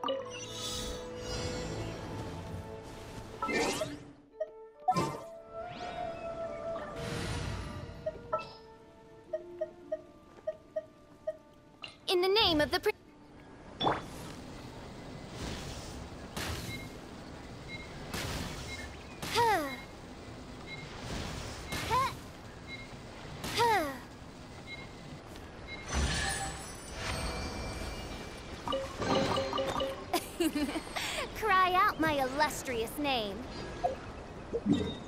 In the name of the Cry out my illustrious name.